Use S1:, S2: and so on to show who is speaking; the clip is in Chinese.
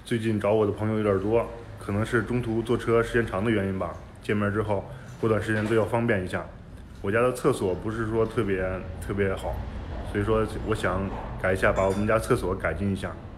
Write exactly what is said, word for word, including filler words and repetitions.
S1: 最近找我的朋友有点多，可能是中途坐车时间长的原因吧。见面之后，过段时间都要方便一下。我家的厕所不是说特别特别好，所以说我想改一下，把我们家厕所改进一下。